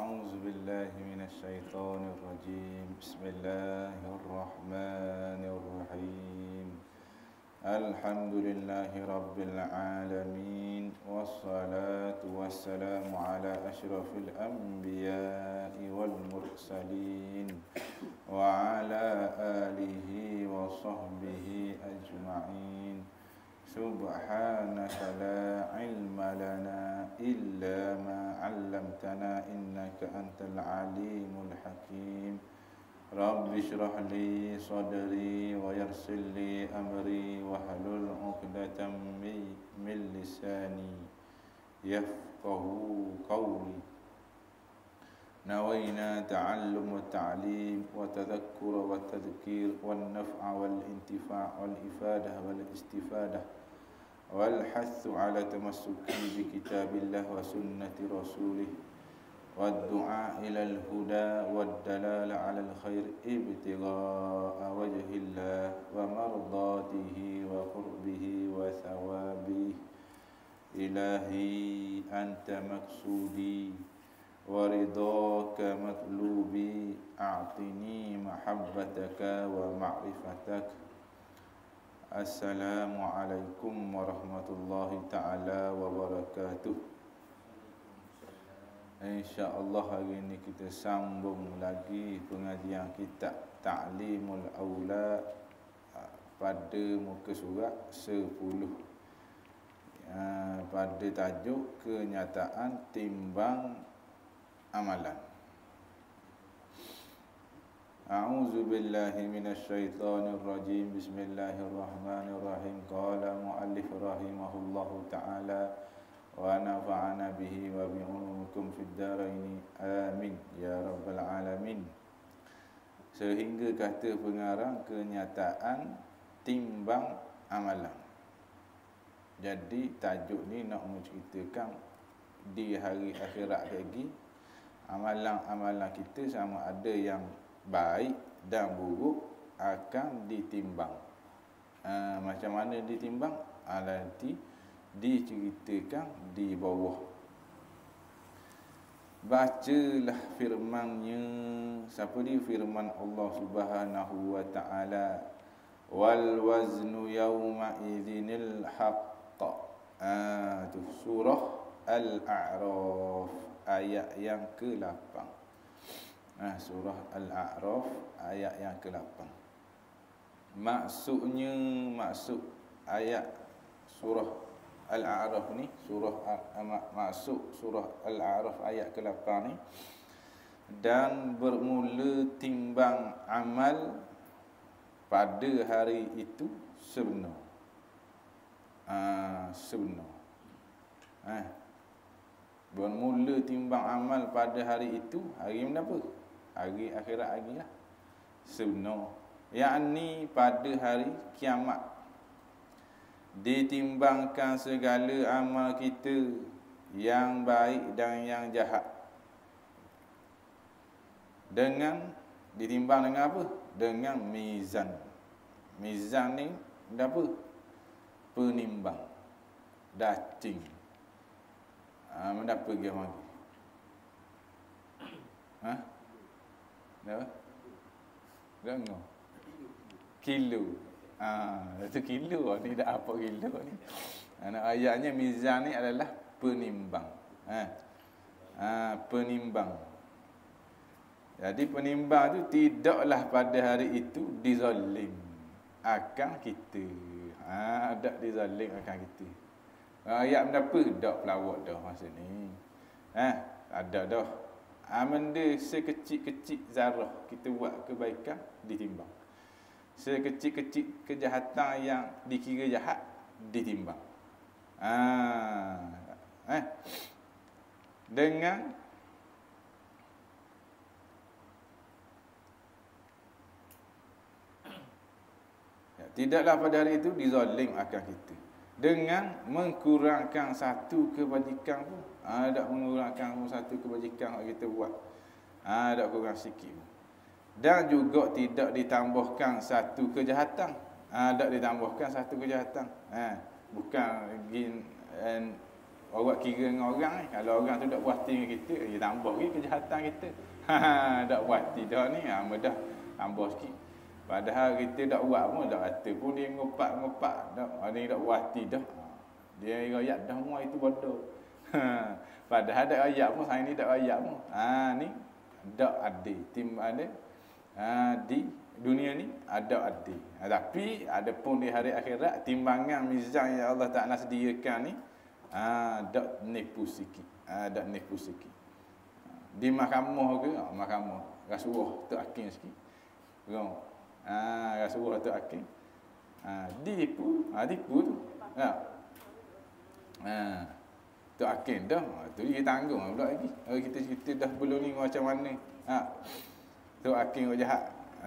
أعوذ بالله من الشيطان الرجيم بسم الله الرحمن الرحيم الحمد لله رب العالمين والصلاة والسلام على أشرف الأنبياء والمرسلين وعلى آله وصحبه أجمعين سبحانك لا علم لنا إلا ما علمتنا إنك أنت العليم الحكيم رب اشرح لي صدري ويسر لي أمري واحلل عقدة من لساني يفقه قولي نوينا تعلم والتعليم وتذكر والتذكير والنفع والانتفاع والإفادة والاستفادة والحث على تمسك بكتاب الله وسنة رسوله والدعاء إلى الهدى والدلالة على الخير ابتغاء وجه الله ومرضاته وقربه وثوابه إلهي أنت مقصودي ورضاك مطلوبي أعطني محبتك ومعرفتك Assalamualaikum warahmatullahi ta'ala wabarakatuh. InsyaAllah hari ini kita sambung lagi pengajian kitab Ta'limul Awlad pada muka surat 10 pada tajuk kenyataan timbang amalan. A'udzu billahi minasyaitonir rajim. Bismillahirrahmanirrahim. Qala muallif rahimahullahu ta'ala wa nafa'ana bihi wa bi ulumikum fid dharain. Amin ya rabbal alamin. Sehingga kata pengarang kenyataan timbang amalan. Jadi tajuk ni nak menceritakan di hari akhirat lagi amalan-amalan kita sama ada yang baik dan buruk akan ditimbang. Macam mana ditimbang? Nanti diceritakan di bawah. Bacalah firman-Nya. Siapa dia? Firman Allah Subhanahu wa taala. Wal waznu yawma idzinil haqq. Tu surah Al-A'raf ayat yang ke-8. Surah Al-A'raf ayat yang ke-8. Maksud ayat surah Al-A'raf ni, maksud surah Al-A'raf ayat ke-8 ni, dan bermula timbang amal pada hari itu sebenar. Bermula timbang amal pada hari itu, hari apa? Hari akhirat lagi lah. Sebenar. Yakni pada hari kiamat. Ditimbangkan segala amal kita yang baik dan yang jahat. Ditimbang dengan apa? Dengan mizan. Mizan ni apa? Penimbang. Dacing. Mendapat pergi lagi. Apa? Dengar. Kilo. Itu kilo ni, dah apa kilo ni. Ayatnya mizan ni adalah penimbang. Penimbang. Jadi penimbang tu tidaklah pada hari itu dizalim akan kita. Tak dizalim akan kita. Ayat menapa? Tak pelawak dah masa ni. Ada dah. Benda sekecil-kecil zarah kita buat kebaikan ditimbang. Sekecil-kecil kejahatan yang dikira jahat ditimbang. Dengan tidaklah pada hari itu dizalim akan kita. Dengan mengkurangkan satu kebajikan pun. Tak mengurangkan satu kebajikan yang kita buat. Tak kurang sikit pun. Dan juga tidak ditambahkan satu kejahatan. Tak ditambahkan satu kejahatan. Bukan orang kira dengan orang ni. Kalau orang tu tak puas hati dengan kita, dia tambah lagi kejahatan kita. Tak puas hati dah ni, mudah tambah sikit. Padahal kita tak buat pun, tak kata pun dia ngopak-ngopak. Dia tak puas hati dah. Dia rakyat dah semua itu bodoh. Padahal tak rakyat pun, hari ni tak rakyat pun. Ni tak adil. Tim ada. Di dunia ni ada adil. Tapi ada pun di hari akhirat, timbangan mizan yang Allah Ta'ala sediakan ni, tak nipu sikit. Tak nipu sikit. Di mahkamah ke, mahkamah rasuah tu hakim sikit. Rasuah tu hakim. Tipu tu. Tu hakim dah. Tu dia tanggung pula lagi. Kita dah belum ni macam mana. Tu hakim jahat.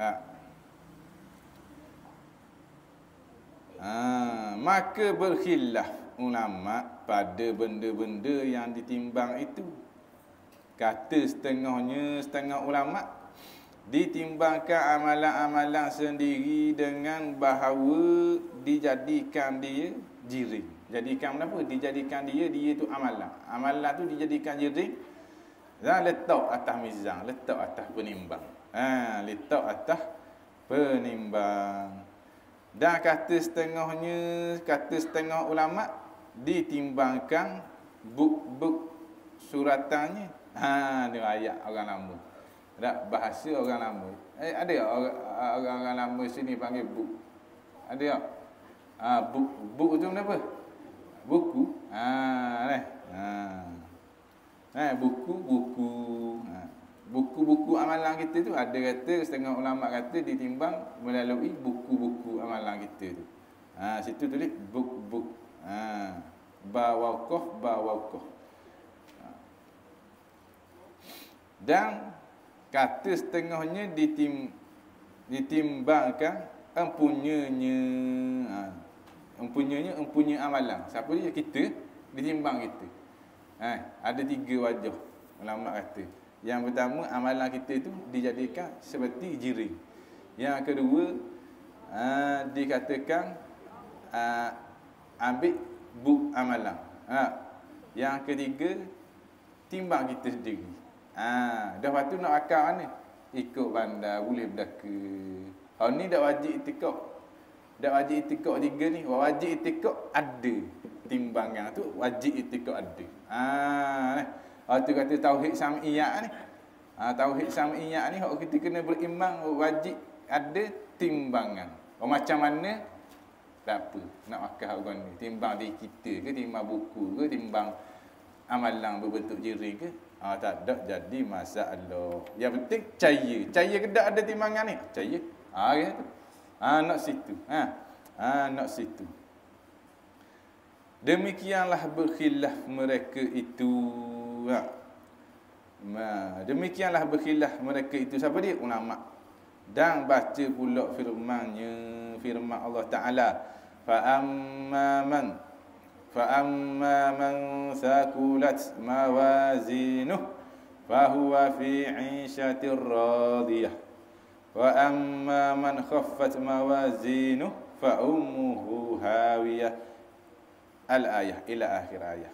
Maka berkhilaf ulama pada benda-benda yang ditimbang itu. Kata setengah ulama, ditimbangkan amalan-amalan sendiri dengan bahawa dijadikan dia jiring. Jadikan apa? Dijadikan dia tu amalan. Amalan tu dijadikan jiring dan letak atas mizan, letak atas penimbang. Letak atas penimbang. Dan kata setengah ulama, ditimbangkan buk-buk suratannya. Dia ayat orang lama. Tak bahasa orang lama. Ada tak orang lama sini panggil buk? Ada tak? Buk tu apa? Buku. Buku-buku amalan kita tu, ada kata setengah ulama kata ditimbang melalui buku-buku amalan kita tu. Situ tulis buk-buk. Bawaqah. Dan kata setengahnya ditimbangkan empunyanya amalan. Siapa dia? Kita ditimbang kita. Ada 3 wajah ulama kata. Yang pertama, amalan kita itu dijadikan seperti jiring. Yang kedua, dikatakan ambil buk amalan. Yang ketiga, timbang kita sendiri. Dah waktu nak akal mana? Ikut bandar boleh berdaka. Ni dak wajib itikad. Dak wajib itikad 3 ni. Wajib itikad ada timbangan tu, wajib itikad ada. Tu kata tauhid sam'iyah ni. Tauhid sam'iyah ni hak kita kena beriman, wajib ada timbangan. Macam mana? Tak apa. Nak akal orang ni. Timbang diri kita ke, timbang buku ke, timbang amalan berbentuk jiring ke? Tak ada jadi masalah. Yang penting cahaya. Cahaya ke tak ada timbangan ni? Cahaya. Gitu. Nak situ. Nak situ. Demikianlah berkhilaf mereka itu. Demikianlah berkhilaf mereka itu. Siapa dia? Ulama. Dan baca pula firman Allah Ta'ala. Fa'amma man thaqulat mawazinuh fahuwa fi 'ishatir radiyah. Wa amma man khaffat mawazinuh fa ummuhu hawiyah. Al-ayah ila akhir ayah.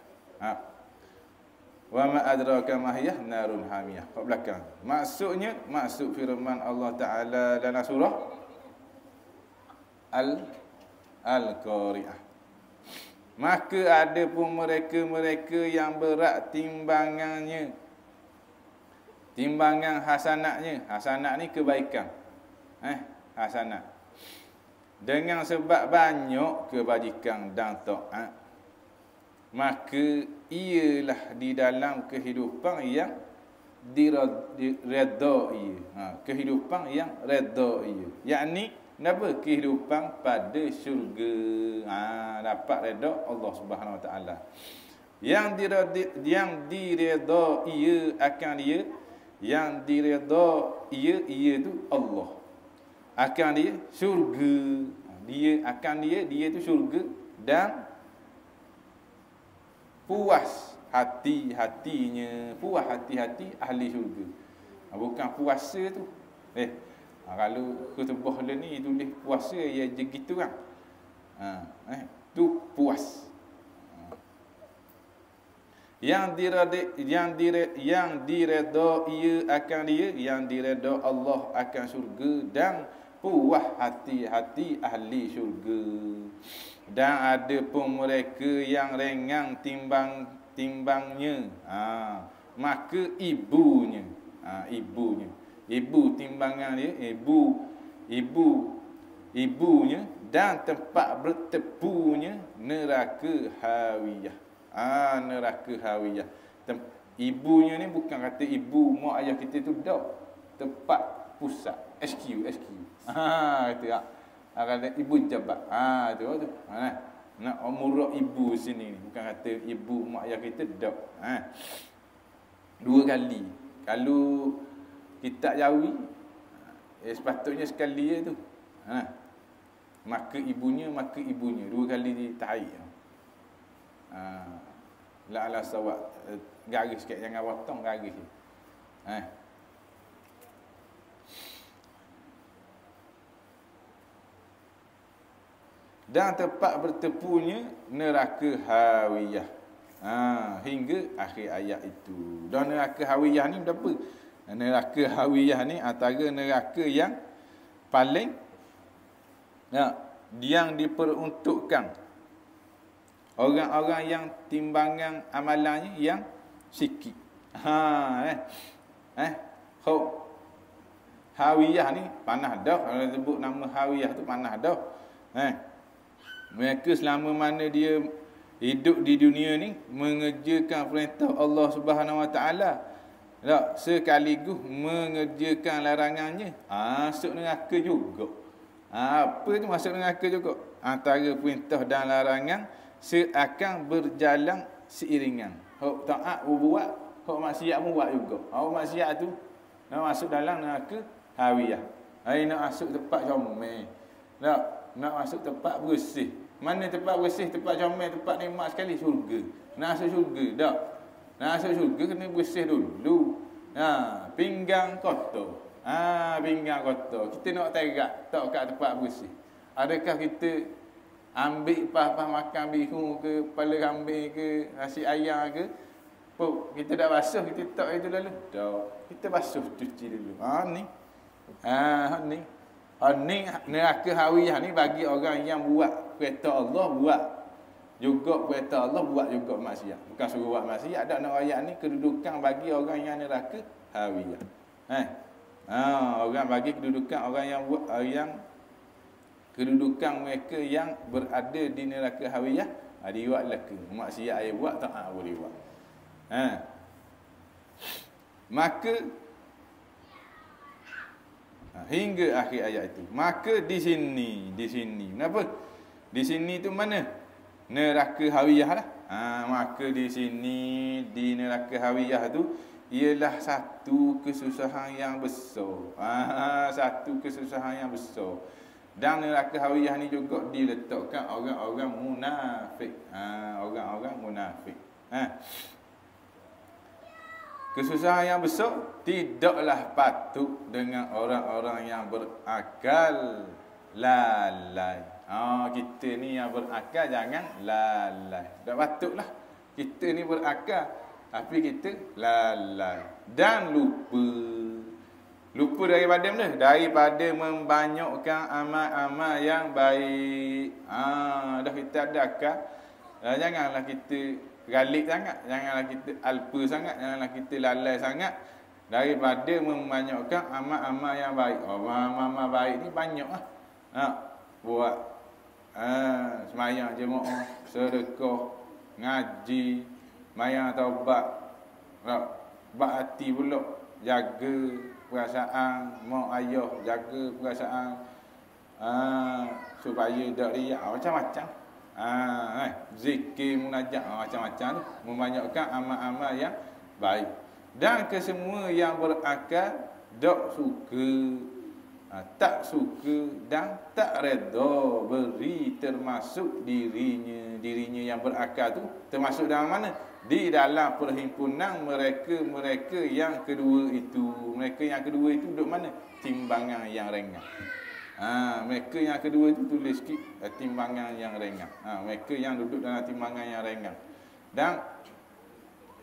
Wa ma adraka ma hiya narun hamiyah. Kat belakang. Maksud firman Allah Ta'ala dalam surah Al-Qari'ah. Maka ada pun mereka yang berat timbangannya. Timbangan hasanatnya. Hasanat ni kebaikan. Hasanat. Dengan sebab banyak kebajikan dan taat, maka ialah di dalam kehidupan yang diredai. Kehidupan yang redai. Yakni kenapa? Kehidupan pada syurga. Dapat redha Allah Subhanahu Wa Taala. Yang diredai akan dia, yang diredai ia tu Allah. Akan dia syurga. Dia tu syurga dan puas hati-hatinya, puas hati-hati ahli syurga. Bukan puasa tu. Kalau khutbah ni tulis puasa ya je gitu kan. Tu puas. yang diredha ia akan dia, yang diredha Allah akan syurga, dan puas hati-hati ahli syurga. Dan ada pun mereka yang ringan timbangnya, maka ibunya, ibu timbangan dia, ibunya dan tempat bertepunya neraka hawiyah. Neraka hawiyah. Ibunya ni bukan kata ibu mak ayah kita tu dah. Tempat pusat, SQ. Kata kata ibu jabat. Tu. Nak umur ibu sini ni bukan kata ibu mak ayah kita dah. Dua kali. Kalau kita jawi sepatutnya sekali je tu. Maka ibunya dua kali ditarik. La ala sawab, garis sikit, jangan potong garis. Dan tempat bertepunya neraka hawiyah. Hingga akhir ayat itu. Dan neraka hawiyah ni berapa? Neraka hawiyah ni antara neraka yang paling yang diperuntukkan orang-orang yang timbangan amalannya yang sikit. Hawiyah ni panah dah. Kalau sebut nama hawiyah tu panah dah. Mereka selama mana dia hidup di dunia ni mengerjakan perintah Allah Subhanahu Wa Taala, sekaligus mengerjakan larangannya, masuk neraka juga. Apa tu masuk neraka juga? Antara perintah dan larangan seakan berjalan seiringan. Hak taat buat, hak maksiat pun buat juga. Hak maksiat tu nak masuk dalam neraka hawiyah. Nak masuk tempat comel. Nak masuk tempat bersih. Mana tempat bersih, tempat comel, tempat nikmat sekali? Syurga. Nak masuk syurga dak. Nak masuk syurga kena bersih dulu. Pinggang kotor. Pinggang kotor. Kita nak terak tak kat tempat bersih. Adakah kita ambil pas-pas makan bihun ke, kepala kambing ke, nasi ayam ke, kita dah basuh, kita tak itu lalu? Tak. Kita basuh, cuci dulu. Ni neraka hawiyah ni bagi orang yang buat perintah Allah, buat juga perintah Allah, buat juga maksiat. Bukan suruh buat maksiat, ada nak ayat ni kedudukan bagi orang yang neraka hawiyah. Orang bagi kedudukan orang yang buat, kedudukan mereka yang berada di neraka hawiyah, diwat laka. Maksiat ayat buat tak boleh buat. Maka hingga akhir ayat itu. Maka di sini. Kenapa? Di sini tu mana? Neraka hawiyah lah. Maka di sini, di neraka hawiyah tu ialah satu kesusahan yang besar. Satu kesusahan yang besar. Dan neraka hawiyah ni juga diletakkan orang-orang munafik. Orang-orang munafik. Kesusahan yang besar tidaklah patut dengan orang-orang yang berakal lalai. Kita ni yang berakal jangan lalai. Tak patutlah. Kita ni berakal tapi kita lalai dan lupa. Lupa daripada mana? Daripada membanyakkan amal-amal yang baik. Dah kita ada akal. Janganlah kita galik sangat. Janganlah kita alpa sangat. Janganlah kita lalai sangat. Daripada membanyakkan amal-amal yang baik. Amal-amal baik ni banyak lah. Buat semayang jemaah, sedekah, ngaji, mayang taubat. Hati pula. Jaga perasaan mak ayah, jaga perasaan supaya tak riak, macam-macam. Zikir, munajat, macam-macam tu. Membanyakkan amal-amal yang baik. Dan kesemua yang berakal tak suka dan tak reda beri, termasuk dirinya yang berakal tu termasuk dalam mana? Di dalam perhimpunan mereka yang kedua itu. Mereka yang kedua itu duduk mana? Timbangan yang ringan. Mereka yang kedua itu tulis sikit, timbangan yang ringan. Mereka yang duduk dalam timbangan yang ringan. Dan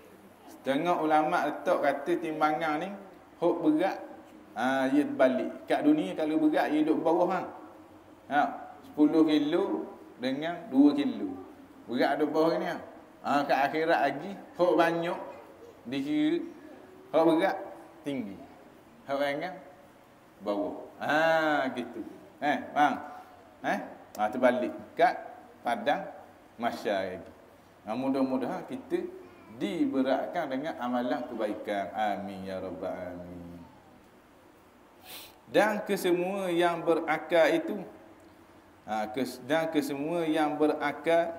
Tengok ulama letak kata timbangan ni hok berat, ia balik. Kat dunia kalau berat ia duduk bawah hang. 10 kilo dengan 2 kilo. Berat duduk bawah ni. Kat akhirat lagi hok banyak dikira, hok berat tinggi. Hok ringan bawah. Gitu. Faham? Terbalik kat padang mahsyar lagi. Mudah-mudahan kita diberatkan dengan amalan kebaikan. Amin ya rabbal alamin. Dan kesemua yang berakal itu kesemua yang berakal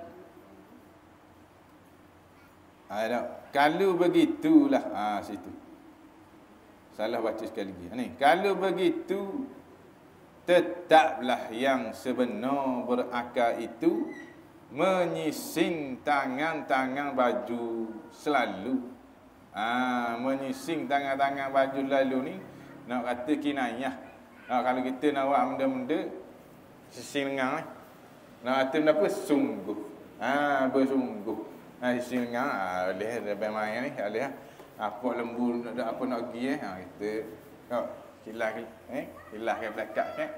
kalau begitulah situ. Salah baca sekali lagi. Ni, kalau begitu tetaplah yang sebenar berakal itu menyising tangan-tangan baju selalu. Menyising tangan-tangan baju selalu ni nak kata kinayah. Kalau kita nak buat benda-benda sising lengan ni. Nak kata benda apa? Sungguh. Bersungguh. Sising lengan boleh lebih main ni, boleh. Apa lembu nak apa nak pergi kita kilah ke belakang kan.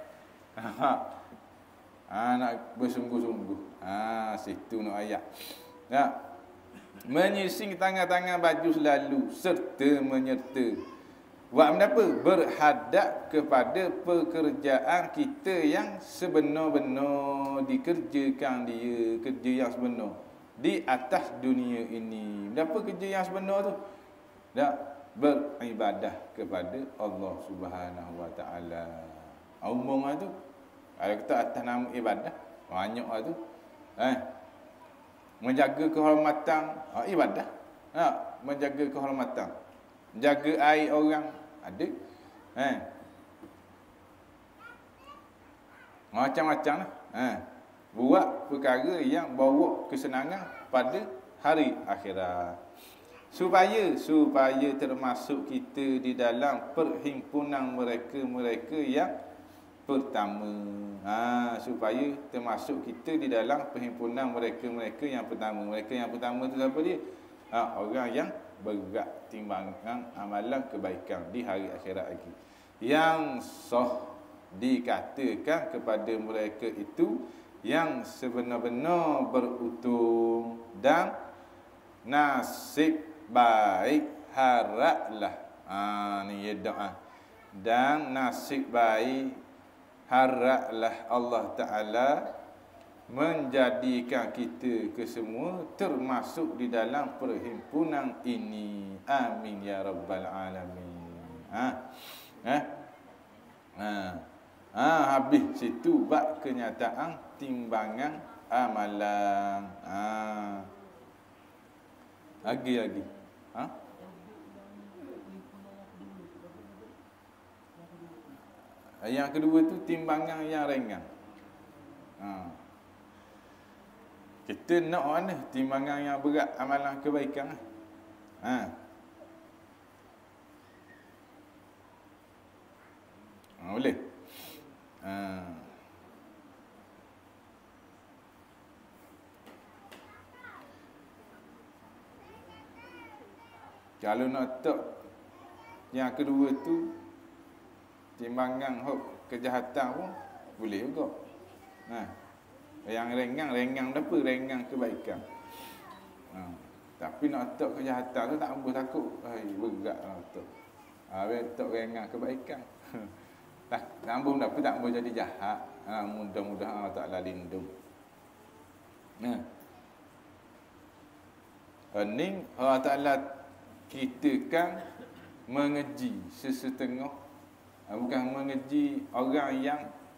Nak bersungguh-sungguh. Situ nak ayat. Menyising tangan-tangan baju selalu serta menyerta. Buat benda apa? Berhadap kepada pekerjaan kita yang sebenar-benar dikerjakan dia, kerja yang sebenar di atas dunia ini. Benda apa kerja yang sebenar tu? Beribadah kepada Allah Subhanahu Wa Taala. Umum tu. Kalau kita atas nama ibadah, banyak lah tu. Menjaga kehormatan, ibadah. Menjaga kehormatan. Menjaga aib orang, ada. Macam-macam lah. Buat perkara yang bawa kesenangan pada hari akhirat. Supaya termasuk kita di dalam perhimpunan mereka yang pertama. Supaya termasuk kita di dalam perhimpunan mereka yang pertama. Mereka yang pertama tu siapa dia? Orang yang berat timbangan amalan kebaikan di hari akhirat lagi. Yang sah dikatakan kepada mereka itu yang sebenar-benar beruntung dan nasib baik, haraplah. Ni ya doa. Dan nasib baik, haraplah Allah Ta'ala menjadikan kita kesemua termasuk di dalam perhimpunan ini. Amin ya rabbal alamin. Habis situ bab kenyataan timbangan amalan. Lagi. Yang kedua tu timbangan yang ringan. Kita nak mana timbangan yang berat amalan kebaikan. Boleh. Kalau nak tak yang kedua tu timbangan kejahatan pun boleh juga. Yang ringan apa? Ringan kebaikan. Tapi nak tak kejahatan tu tak boleh takut. Berat nak tak. Tak ringan kebaikan. Tak boleh apa tak boleh jadi jahat. Mudah-mudahan Allah Ta'ala lindung. Ini Allah Ta'ala kita kan mengeji sesetengah, bukan mengeji orang yang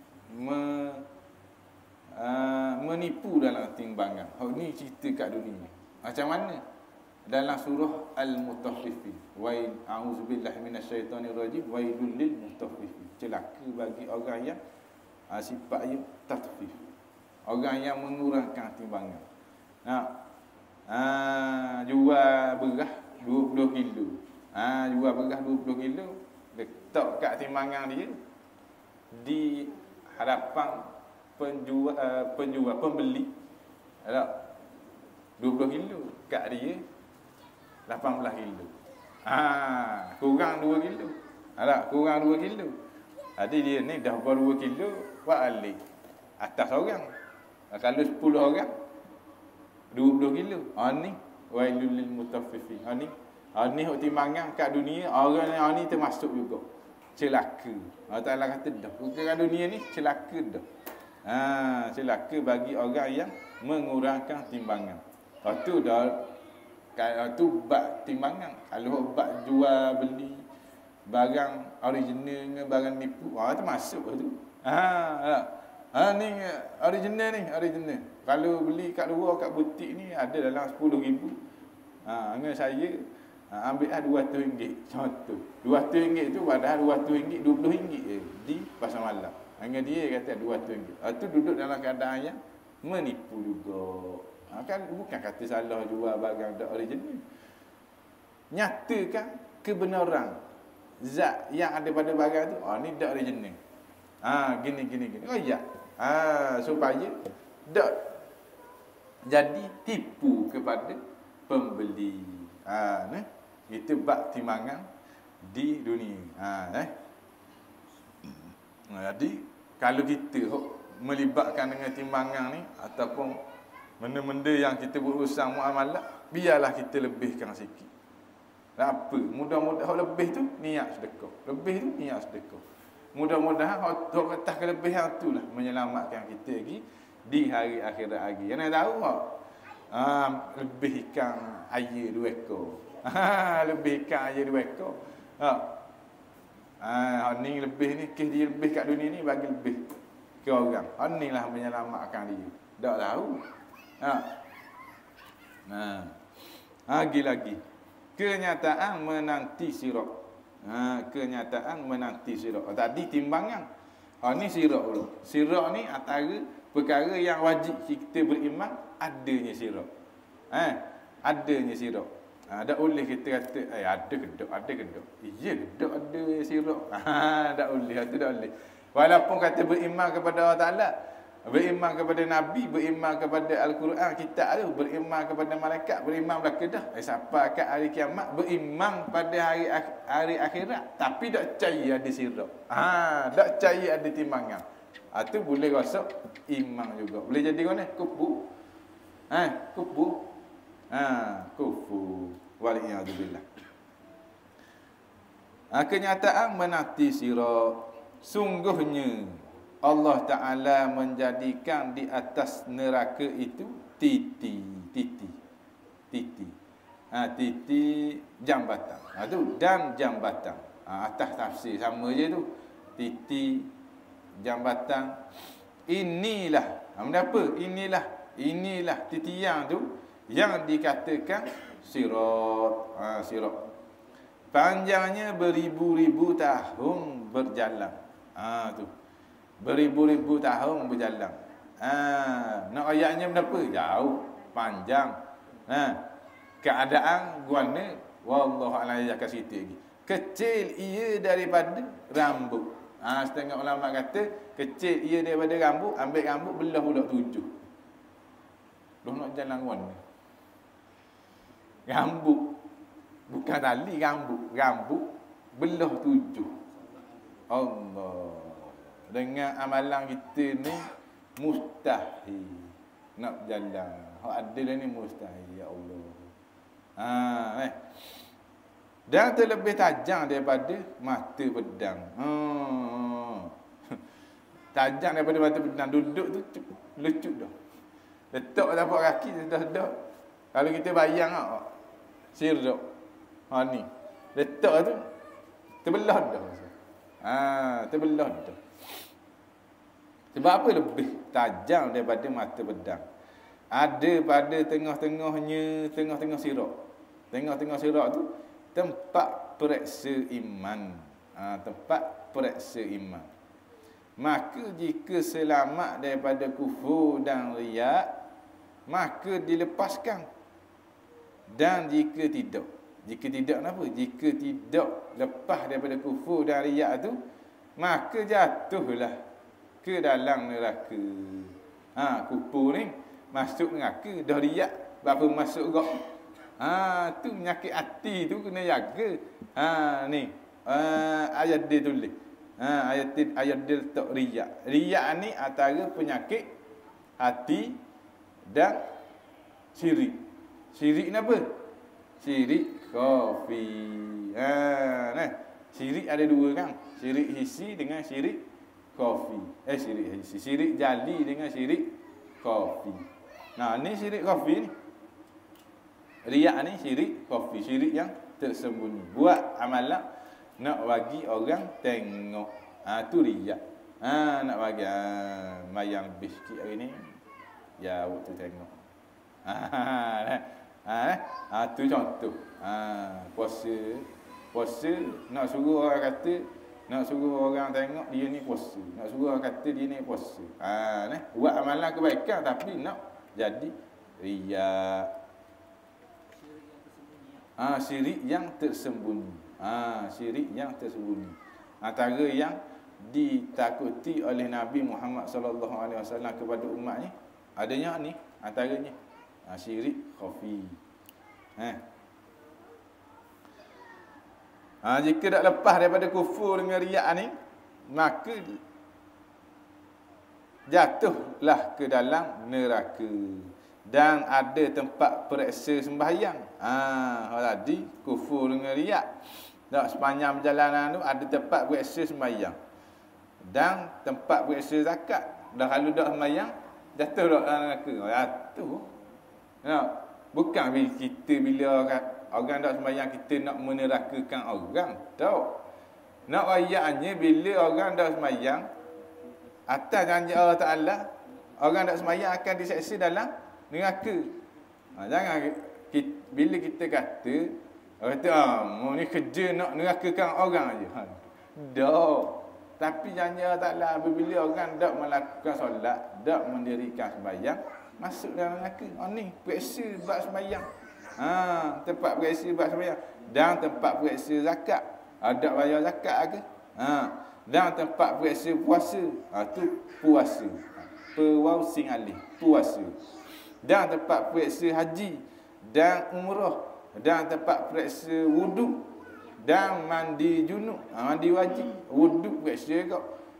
menipu dalam timbangan. Ni cerita kat dunia. Macam mana? Dalam surah Al-Mutaffifin. A'udzubillahi minasyaitonirrajim. Wailul lil mutaffifin. Celaka bagi orang yang sifatnya tatfif. Orang yang mengurangkan timbangan. Jual beras 20 kilo. Jual beras 20 kilo, letak kat timbangan dia di hadapan pembeli. 20 kilo kat dia 18 kilo. Kurang 2 kilo. Ada kurang 2 kilo. Jadi dia ni dah ber 2 kilo buat alik atas orang. Kalau 10 orang 20 kilo. Ni wailul lil mutaffifin. Ni hok timbangan kat dunia orang ni termasuk juga. Celaka. Allah Taala kata dah. Kat dunia ni celaka dah. Celaka bagi orang yang mengurangkan timbangan. Lepas tu dah tu bab timbangan. Kalau bab jual beli barang original dengan barang nipu, termasuk tu. Ni original ni, original. Kalau beli kat luar kat butik ni ada dalam 10,000. Dengan saya ambil RM200 contoh. RM200 tu padahal RM200 RM20 je di pasar malam. Dengan dia kata RM200. Tu duduk dalam keadaan yang menipu juga. Kan bukan kata salah jual barang tak original. Nyatakan kebenaran zat yang ada pada barang tu. Ni tak original. Gini. Oh ya. Supaya tak jadi tipu kepada pembeli. Itu bab timbangan di dunia. Jadi kalau kita melibatkan dengan timbangan ni ataupun benda-benda yang kita berurusan muamalah, biarlah kita lebihkan sikit. Apa? Mudah-mudahan lebih tu niat sedekah. Lebih tu niat sedekah. Mudah-mudahan hak atas kelebihan itulah menyelamatkan kita lagi di hari akhirat lagi. Yang nak tahu tak? Lebih ikan air 2 ekor. Lebih ikan air 2 ekor. Ni lebih ni, kes dia lebih kat dunia ni bagi lebih ke orang. Ni lah menyelamatkan dia. Tak tahu. Lagi. Kenyataan menanti sirat. Kenyataan menanti sirat. Tadi timbangan. Ni sirat dulu. Sirat ni antara perkara yang wajib kita beriman adanya sirat. Adanya sirat. Tak boleh kita kata ada kedok. Ya, kedok ada sirat. Tak boleh, itu tak boleh. Walaupun kata beriman kepada Allah Taala, beriman kepada Nabi, beriman kepada Al-Quran, kitab tu, beriman kepada malaikat, beriman belaka dah. Sampai kat hari kiamat, beriman pada hari akhirat, tapi tak percaya ada sirat. Tak percaya ada timbangan. Tu boleh rosak iman juga. Boleh jadi mana? Kufur. Kufur. Kufur. Waliyadzubillah. Kenyataan menanti sirat. Sungguhnya Allah Ta'ala menjadikan di atas neraka itu titi jambatan. Tu dan jambatan. Atas tafsir sama je tu. Titi jambatan. Inilah. Apa? Inilah titian tu yang dikatakan sirat. Sirat. Panjangnya beribu-ribu tahun berjalan. Tu. Beribu-ribu tahun berjalan. Nak ayatnya berapa? Jauh, panjang. Keadaan guana wallahu a'lam kat situ lagi. Kecil ia daripada rambut. Setengah ulama kata kecil ia daripada rambut, ambil rambut belah pula 7. Nak jalan guana. Rambut bukan tali, rambut belah 7. Allah. Dengan amalan kita ni mustahil nak jalan. Hak ada ni mustahil, ya Allah. Dan terlebih tajam daripada mata pedang. Tajam daripada mata pedang. Duduk tu lecut dah. Letak tapak kaki dah. Kalau kita bayang sirat. Ni. Letak tu terbelah dah. Terbelah dah. Sebab apa lebih tajam daripada mata pedang? Ada pada tengah-tengah sirat. Tengah-tengah sirat tu tempat periksa iman. Tempat periksa iman. Maka jika selamat daripada kufur dan riak, maka dilepaskan. Dan jika tidak kenapa? Jika tidak lepas daripada kufur dan riak tu, maka jatuhlah ke dalam neraka. Kufur ni masuk neraka, dah riak berapa masuk gak. Tu penyakit hati tu kena jaga. Ni. Ayat dia tulis. Ayat dia letak riak. Riak ni antara penyakit hati dan syirik. Syirik ni apa? Syirik khafi. Nah. Syirik ada dua kan? Syirik hissi dengan syirik khafi. Syirik hissi. Syirik jali dengan syirik khafi. Nah, ni syirik khafi ni. Riak ni syirik khafi, syirik yang tersembunyi. Buat amalan nak bagi orang tengok. Tu riak. Nak bagi mayang lebih sikit hari ni. Ya, waktu tengok. Tu contoh. Puasa nak suruh orang kata, nak suruh orang tengok dia ni puasa. Nak suruh orang kata dia ni puasa. Buat amalan kebaikan tapi nak jadi riak. Syirik yang tersembunyi. Syirik yang tersembunyi. Antara yang ditakuti oleh Nabi Muhammad sallallahu alaihi wasallam kepada umatnya adanya ni antaranya syirik khafi. Jika tak lepas daripada kufur dengan riak ni, maka jatuhlah ke dalam neraka dan ada tempat periksa sembahyang. Tadi kufur dengan riak. Tak, sepanjang perjalanan tu ada tempat periksa sembahyang dan tempat periksa zakat. Dah kalau dak sembahyang, jatuh dak dalam neraka. Jatuh. Bukan bila orang tak sembahyang kita nak menerakakan orang. Tak. Nak ayatnya bila orang tak sembahyang atas janji Allah Ta'ala, orang tak sembahyang akan diseksa dalam neraka. Jangan bila kita kata mau ni kerja nak nerakakan orang aje. Tak. Tapi janji Allah Ta'ala apabila orang tak melakukan solat, tak mendirikan sembahyang, masuk dalam neraka. Ni periksa bab sembahyang. Tempat periksa bab sembahyang dan tempat periksa zakat. Ada bayar zakat ke? Dan tempat periksa puasa. Tu puasa. Pewau sing alih, puasa. Dan tempat periksa haji dan umrah dan tempat periksa wudu dan mandi junub. Mandi wajib, wudu periksa juga.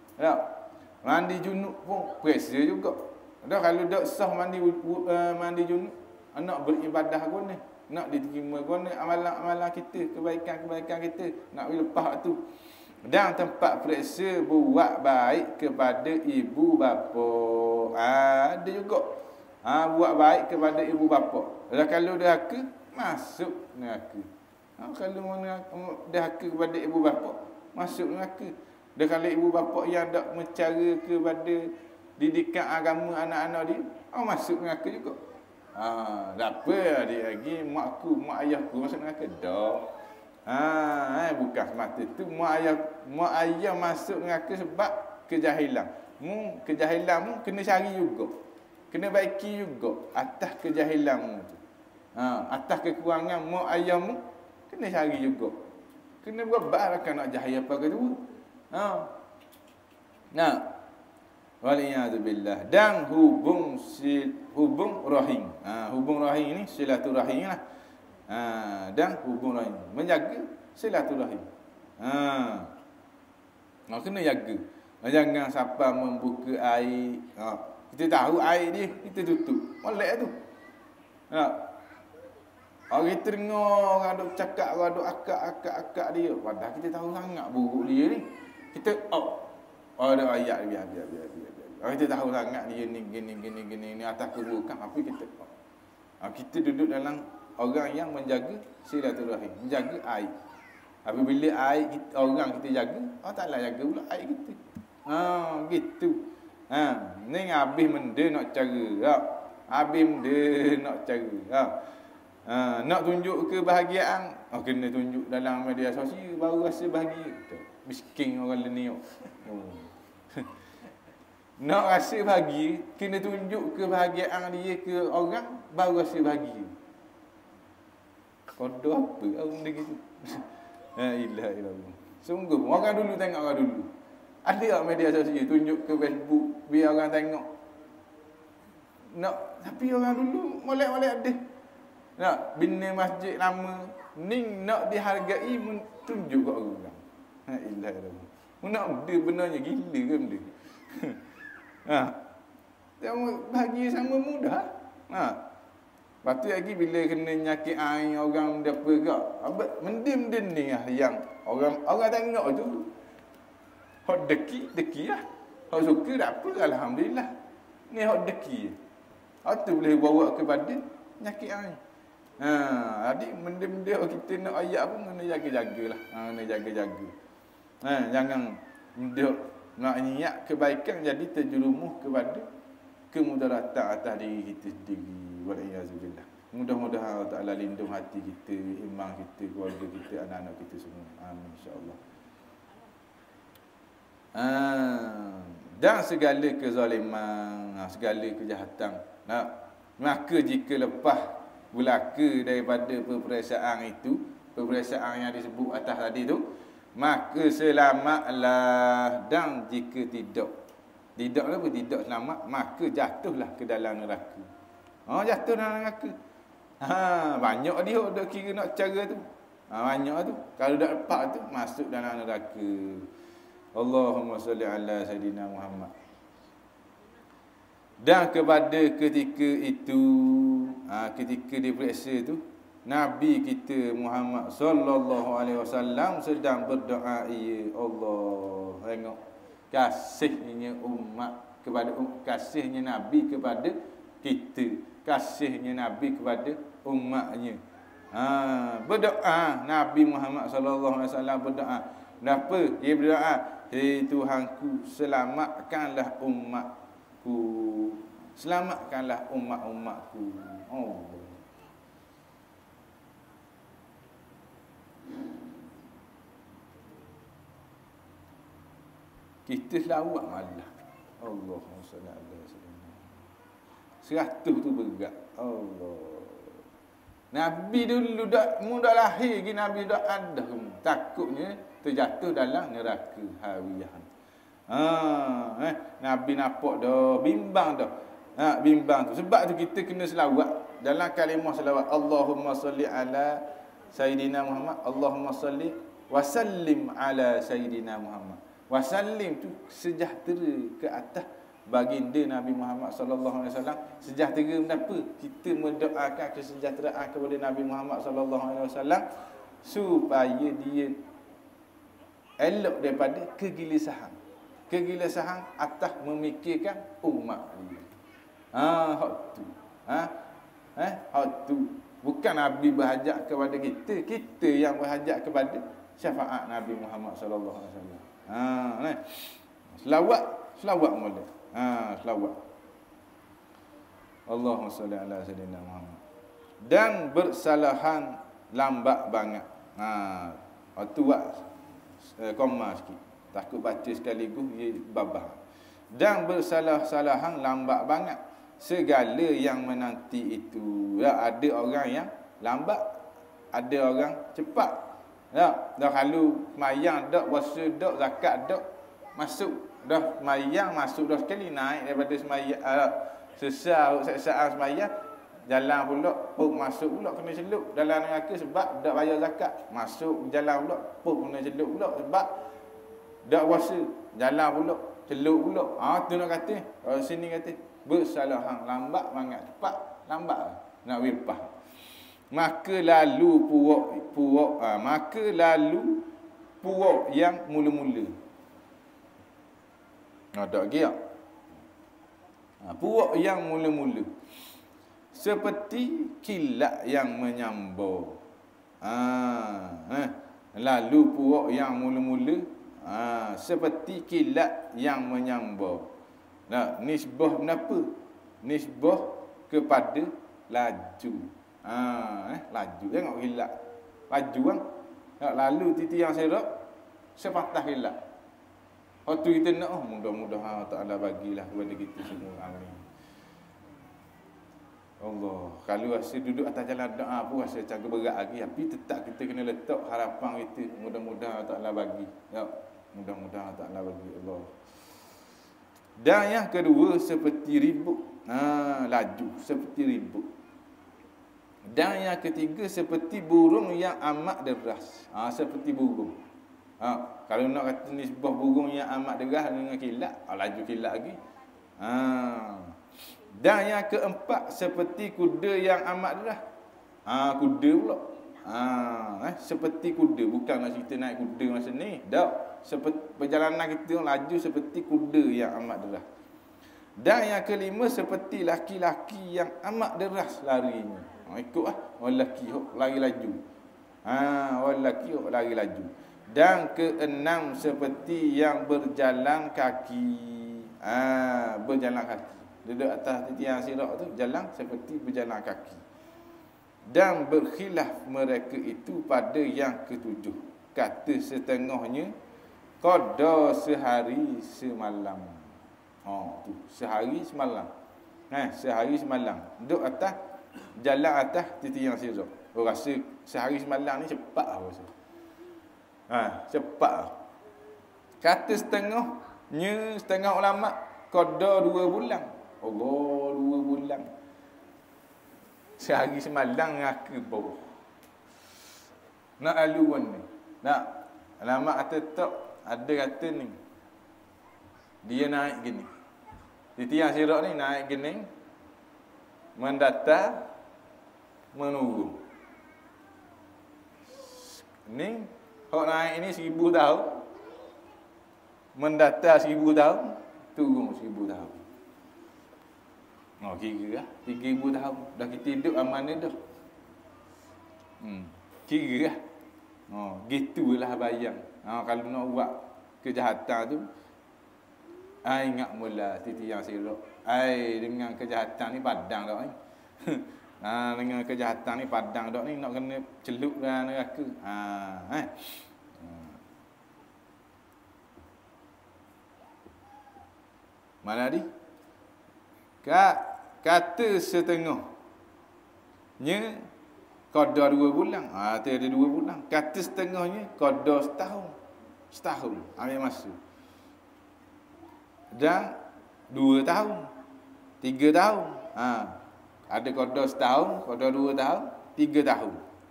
Mandi junub pun periksa juga. Kalau tak sah mandi junub, nak beribadah guna, nak diterima guna amalan-amalan kita, kebaikan-kebaikan kita, nak lepas tu. Dan tempat periksa buat baik kepada ibu bapa. Ada juga. Buat baik kepada ibu bapa. Kalau derhaka, masuk neraka. Kalau derhaka kepada ibu bapa, masuk neraka. Dan kalau ibu bapa yang tak mencara kepada didikan agama anak-anak dia, masuk neraka juga. Tak apa dia lagi mak ayahku masuk neraka dah. Bukan semata tu mak ayah masuk neraka sebab kejahilan. Kejahilanmu kena cari juga. Kena baiki juga atas kejahilanmu tu. Atas kekurangan mak ayahmu kena cari juga. Kena berat kan nak jahil apa kedua. Waliyadzubillah. Dan hubung rahim. Hubung rahim ni silaturahim lah. Dan hubung rahim menjaga silaturahim. Kena jaga. Jangan siapa membuka air. Kita tahu air dia, kita tutup. Molek tu. Orang kita dengar orang duk cakap, orang duk akak dia. Padahal kita tahu sangat buruk dia ni. Kita ada ayat biar. Kita tahu sangat dia ni gini atas keburukan apa kita. Kita duduk dalam orang yang menjaga silaturahim, menjaga air. Apabila air orang kita jaga, Allah Taala jaga pula air kita. Gitu. Ni habis benda nak cara. Habis benda nak cara. Nak tunjuk kebahagiaan, kena tunjuk dalam media sosial baru rasa bahagia. Miskin orang leniok. Nak rasa bahagia, kena tunjuk kebahagiaan dia ke orang, baru rasa bahagia. Kodoh apa benda gitu. La ilaha illallah. Sungguh, orang dulu tengok orang dulu. Ada tak media sosial tunjuk ke Facebook biar orang tengok. Nak, tapi orang dulu molek-molek ada. Nak bina masjid lama ni nak dihargai tunjuk kat orang. Ha ilah Allah. Nak dia benarnya gila ke benda. Ha. Tengok bagi sama mudah. Ha. Lepas tu lagi bila kena nyakit air orang dia apa gak. Mendim-mendim ni lah yang orang tengok tu. Hak deki lah. Hak suka tak apa alhamdulillah. Ni hak deki. Hak tu boleh bawa ke badan nyakit air. Ha, adik mendim-mendim kita nak ayat pun kena jaga-jagalah. Ha, kena jaga-jaga. Ha, jangan mendim nak niat kebaikan jadi terjerumus kepada kemudaratan atas diri kita sendiri. Wal-iazubillah. Mudah-mudahan Allah Ta'ala lindung hati kita, iman kita, keluarga kita, anak-anak kita semua. Amin insya-Allah. Dan segala kezaliman, segala kejahatan. Maka jika lepas belaka daripada peperiksaan itu, peperiksaan yang disebut atas tadi tu, maka selamatlah. Dan jika tidak apa, tidak selamat, maka jatuhlah ke dalam neraka. Jatuh dalam neraka. Banyak dia dak kira nak cara tu. Banyak tu. Kalau dak lepas tu masuk dalam neraka. Allahumma salli ala sayidina Muhammad. Dan kepada ketika itu, ketika diperiksa tu, Nabi kita Muhammad sallallahu alaihi wasallam sedang berdoa, ya Allah, tengok kasihnya umat kepada kasihnya Nabi kepada kita, kasihnya Nabi kepada umatnya. Berdoa Nabi Muhammad sallallahu alaihi wasallam berdoa. Kenapa dia berdoa? Hei Tuhanku, selamatkanlah umatku. Selamatkanlah umat-umatku. Kita selawat malah. Allahumma salli ala sayyidina. 100 tu berat. Allah. Nabi dulu dah lahir lagi Nabi dah ada. Takutnya terjatuh dalam neraka hawiyah. Nabi nampak dah, bimbang dah. Bimbang tu. Sebab tu kita kena selawat dalam kalimah selawat. Allahumma salli ala sayyidina Muhammad. Allahumma salli wa sallim ala sayyidina Muhammad. Wasallim tu sejahtera ke atas baginda Nabi Muhammad sallallahu alaihi wasallam. Sejahtera kenapa? Kita mendoakan kesejahteraan kepada Nabi Muhammad sallallahu alaihi wasallam supaya dia elok daripada kegelisahan. Kegelisahan atas memikirkan umat dia. Hak tu. Hak tu. Bukan Nabi berhajat kepada kita, kita yang berhajat kepada syafaat Nabi Muhammad sallallahu alaihi wasallam. Selawat mula. Selawat. Allahumma salli ala sayyidina Muhammad. Dan bersalahan lambat banget. Tu buat koma sikit. Takut baca sekaligus dia babah. Dan bersalah-salahan lambat banget. Segala yang menanti itu. Ada orang yang lambat, ada orang cepat. Dah kalau semayang dak, puasa dak, zakat dak, masuk dah semayang, masuk dah sekali naik daripada semayang sesaat semayang, jalan pula masuk pula kena celup dalam neraka sebab dak bayar zakat. Masuk jalan pula kena celup pula sebab dak puasa, jalan pula celup pula. Tu nak kata sini kata bersalahan lambat sangat, cepat lambat nak wipah. Maka lalu puak yang mula-mula. Ada lagi tak? Puak yang mula-mula seperti kilat yang menyambar. Lalu puak yang mula-mula seperti kilat yang menyambar. Nisbah kenapa? Nisbah kepada laju. Laju, tengok kilat laju kan. Lalu titi yang serap sepatah kilat. Waktu kita nak mudah-mudahan Allah Ta'ala bagilah kepada kita semua. Amin. Allah, kalau rasa duduk atas jalan doa pun rasa macam berat lagi, tapi tetap kita kena letak harapan kita. Mudah-mudahan Allah Ta'ala bagi. Mudah-mudahan Allah Ta'ala bagi. Allah. Dan yang kedua seperti ribut. Laju seperti ribut. Dan yang ketiga seperti burung yang amat deras. Seperti burung. Kalau nak kata nisbah burung yang amat deras dengan kilat, laju kilat lagi. Dan yang keempat seperti kuda yang amat deras. Kuda pula. Seperti kuda, bukan nak cerita naik kuda masa ni. Tak. Seperti perjalanan kita laju seperti kuda yang amat deras. Dan yang kelima seperti laki-laki yang amat deras larinya. Ikutlah orang lelaki lari laju. Orang lelaki lari laju. Dan keenam seperti yang berjalan kaki. Berjalan kaki. Duduk atas tiang sirat tu jalan seperti berjalan kaki. Dan berkhilaf mereka itu pada yang ketujuh. Kata setengahnya qada sehari semalam. Tu sehari semalam. Sehari semalam. Duduk atas jalan atas tiang sirat. Rasa sehari semalam ni cepat lah rasa. Cepat. Kata setengah ulama qada 2 bulan. Allah 2 bulan. Sehari semalam ngaku bawah. Nak laluan ni. Nak ulama kata tak, ada kata ni. Dia naik gini. Di tiang sirat ni naik gini. Mendatar menurun. Ni hok naik ini 1000 tahun. Mendatar 1000 tahun, turun 1000 tahun. Kira lah 3000 tahun. Dah kita hidup amanah dah. Kira lah. Gitulah bayang. Kalau nak buat kejahatan tu, ingat mula tiang sirat. Dengan kejahatan ni padang dak ni. Dengan kejahatan ni padang dak ni nak kena celup dalam neraka. Mana tadi? Kata setengahnya qada 2 bulan. Ada 2 bulan. Kata setengahnya qada setahun. Setahun ambil masa. Dan 2 tahun. 3 tahun. Ada qada setahun, qada 2 tahun, 3 tahun.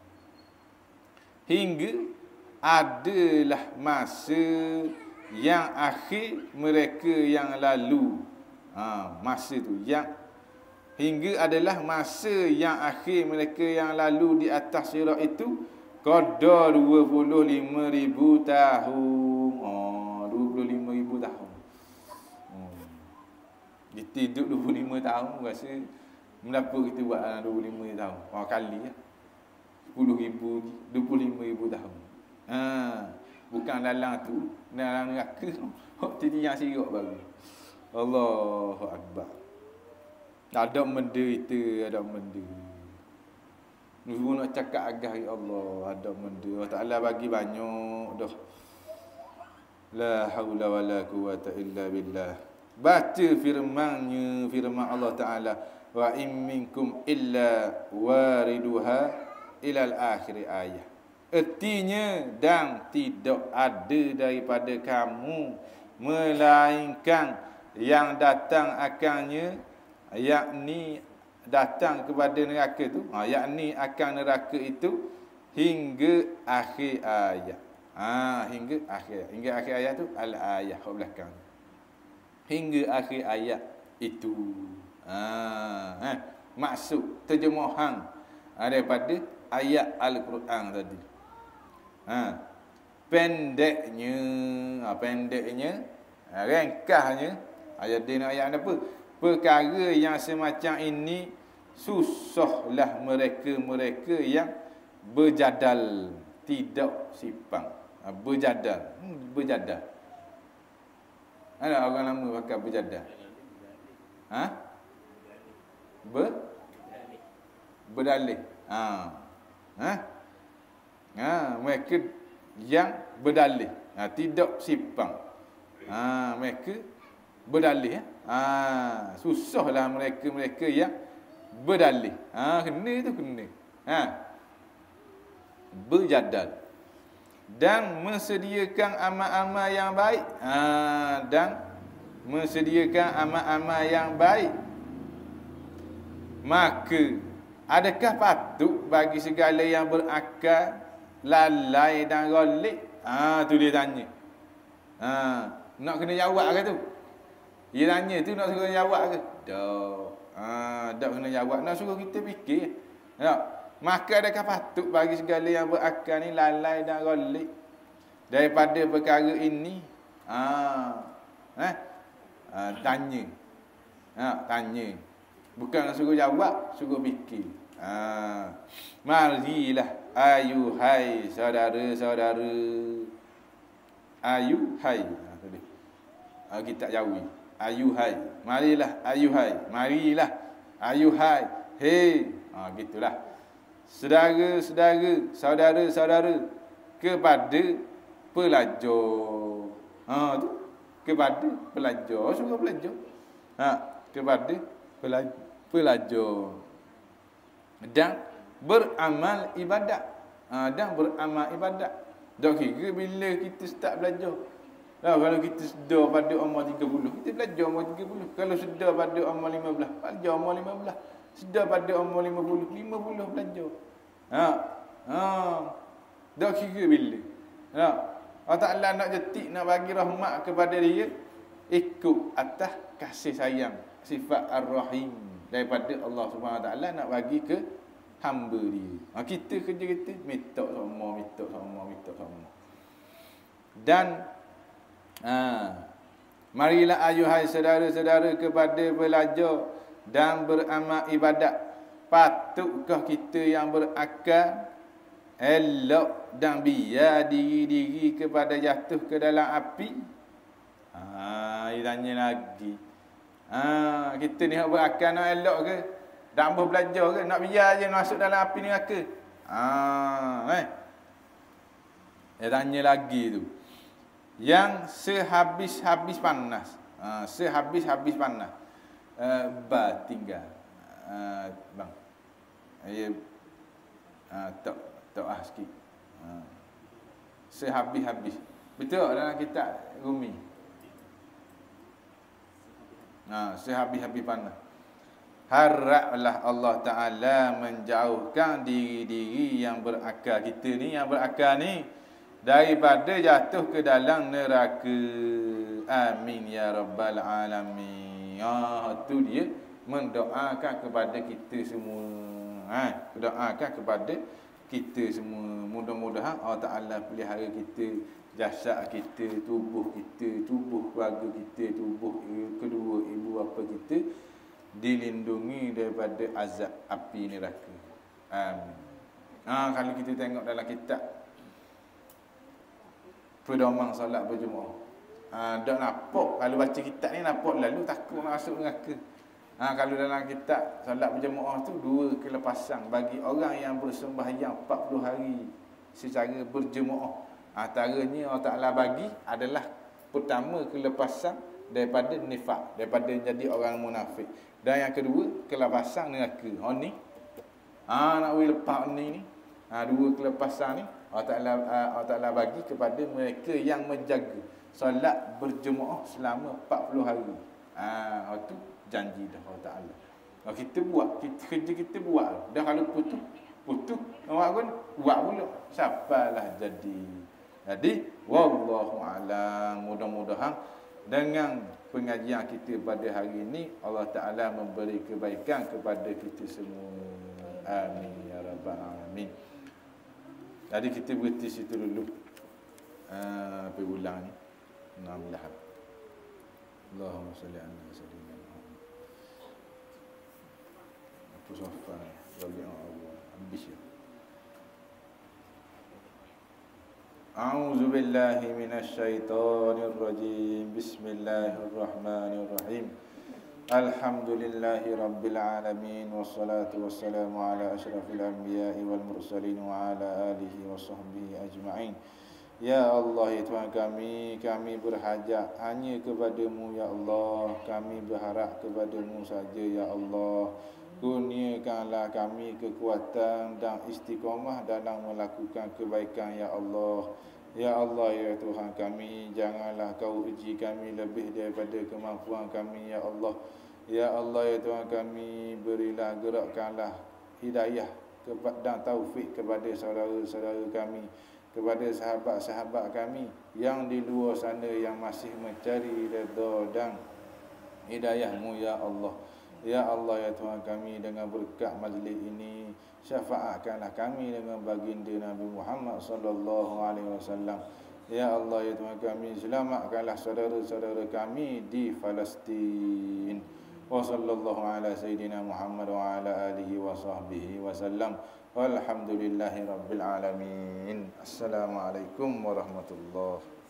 Hingga adalah masa yang akhir mereka yang lalu. Masa tu yang hingga adalah masa yang akhir mereka yang lalu di atas sirat itu qada 25,000 tahun. 25,000 tahun. Kita hidup 25 tahun rasa berapa kita buat 25 tahun. Kali ya. 10,000, 25,000 tahun. Bukan dalam tu, dalam neraka hok tiang sirat baru. Allahu Akbar. Ada menderita, ada benda. Nuzul nak cakap agak ya Allah, ada benda. Allah Taala bagi banyak dah. La haula wala quwata illa billah. Baca firman-Nya, firman Allah Taala, wa in minkum illa wariduha ilal akhir ayat. Artinya dan tidak ada daripada kamu melainkan yang datang akannya, yakni datang kepada neraka itu, yakni akan neraka itu hingga akhir ayat. Hingga akhir ayat tu al-ayat kat belakang. Hingga akhir ayat itu. Maksud terjemahan daripada ayat Al-Quran tadi. Pendeknya, ringkasnya, ayat apa? Perkara yang semacam ini susahlah mereka yang berjadal, tidak simpang. Berjadal. Ada orang lama pakai berjadal. Berdalih. Mereka yang berdalih, tidak simpang. Mereka berdalih. Susahlah mereka yang berdalih. Kena. Berjadal dan mesediakan amal-amal yang baik. Maka Adakah patut bagi segala yang berakal lalai dan golik? Tu dia tanya. Nak kena jawab ke tu? Dia tanya tu nak suruh jawab ke? Tak kena jawab. Nak suruh kita fikir. Tak. Maka adakah patut bagi segala yang berakal ni lalai dan golik daripada perkara ini? Tanya. Tanya. Bukan suruh jawab, suruh fikir. Marilah ayuhai saudara-saudara. Ayuhai. Tadi. Kita jawi. Ayuhai. Marilah ayuhai. Marilah ayuhai. Hei. Gitulah. Saudara-saudara, saudara-saudara kepada pelajar. Tu kepada pelajar, suruh pelajar. Kepada pelajar. Dan beramal ibadat. Dan beramal ibadat. Tak kira bila kita start belajar. Kalau kita sedar pada umur 30, kita belajar umur 30. Kalau sedar pada umur 15, belajar umur 15. Sedar pada umur 50, 50 belajar. Tak kira bila. Allah Ta'ala nak jetik, nak bagi rahmat kepada dia, ikut atas kasih sayang, sifat ar-rahim daripada Allah Subhanahu Wa Ta'ala nak bagi ke hamba dia. Kita kerja kita minta sama. Dan marilah ayuhai saudara-saudara kepada belajar dan beramal ibadat. Patutkah kita yang berakal elok dan biar diri-diri kepada jatuh ke dalam api? Dia tanya lagi. Kita ni yang berakal nak elok ke? Dah ambil belajar ke? Nak biar je masuk dalam api neraka? Dia tanya lagi tu. Yang sehabis-habis panas. Sehabis-habis panas. Tinggal. Bang. Tak sikit. Sehabis-habis. Betul dalam kitab Rumi. Sehabis-habis panas. Haraplah Allah Ta'ala menjauhkan diri-diri yang berakal. Kita ni yang berakal ni daripada jatuh ke dalam neraka. Amin ya rabbal alamin. Itu dia mendoakan kepada kita semua. Doakan kepada kita semua. Mudah-mudahan Allah Ta'ala pelihara kita, jasad kita, tubuh kita, tubuh keluarga kita, tubuh kedua ibu bapa kita dilindungi daripada azab api neraka. Amin. Kalau kita tengok dalam kitab pedoman solat berjemaah, tak nampak. Kalau baca kitab ni nampak lalu takut masuk neraka. Kalau dalam kitab solat berjemaah tu 2 kelepasan bagi orang yang bersembahyang 40 hari secara berjemaah. Antaranya Allah Ta'ala bagi adalah pertama kelepasan daripada nifak, daripada jadi orang munafik. Dan yang kedua kelepasan neraka. Ni nak lepas ni 2 kelepasan ni Allah Ta'ala bagi kepada mereka yang menjaga solat berjemaah selama 40 hari. Itu janji dah Allah Ta'ala. Kita buat, kerja kita buat. Dah kalau putus. Awak pun buat pula. Siapalah jadi wallahu alam. Mudah-mudahan dengan pengajian kita pada hari ini Allah Ta'ala memberi kebaikan kepada kita semua. Amin ya rabbal alamin. Jadi kita berhenti situ dulu. Pergi ulang ni. 6 Lahab. Allahumma salli ala sayyidina Muhammad. Apa sofa bagi Allah. Habis ya. A'udzu billahi minasy syaithanir rajim. Bismillahirrahmanirrahim. Alhamdulillahi rabbil alamin wassalatu wassalamu ala asyrafil anbiya'i wal mursalin wa ala alihi washabbihi ajma'in. Ya Allah, ya Tuhan kami berhajat hanya kepadamu ya Allah. Kami berharap kepadamu saja ya Allah. Kurniakanlah kami kekuatan dan istiqamah dalam melakukan kebaikan ya Allah. Ya Allah, ya Tuhan kami, janganlah kau uji kami lebih daripada kemampuan kami ya Allah. Ya Allah, ya Tuhan kami, berilah gerakkanlah hidayah dan taufik kepada saudara-saudara kami, kepada sahabat-sahabat kami yang di luar sana yang masih mencari redha dan hidayah-Mu ya Allah. Ya Allah ya Tuhan kami, dengan berkat majlis ini syafaatkanlah kami dengan baginda Nabi Muhammad sallallahu alaihi wasallam. Ya Allah ya Tuhan kami, selamatkanlah saudara-saudara kami di Palestin. Wa sallallahu ala sayyidina Muhammad wa ala alihi wa sahbihi wasallam. Walhamdulillahi rabbil alamin. Assalamualaikum warahmatullahi